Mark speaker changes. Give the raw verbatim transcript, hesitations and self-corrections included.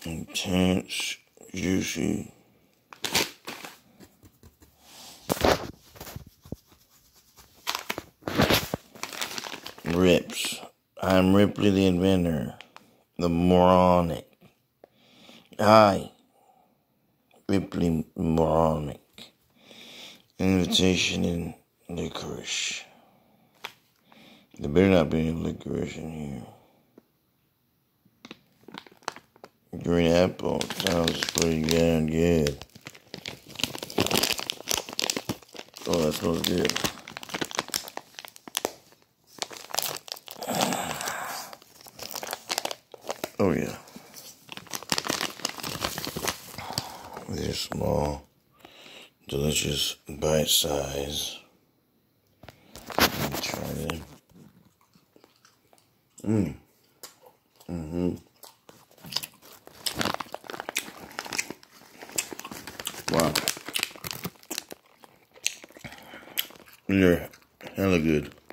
Speaker 1: Intense, juicy. Rips. I'm Ripley the inventor. The moronic. I, Ripley moronic. Invitation in licorice. There better not be any licorice in here. Green apple sounds pretty damn good. Oh, that smells good. Oh, yeah. These are small, delicious, bite size. Try them. Mmm. Mm-hmm. Wow. They're hella good.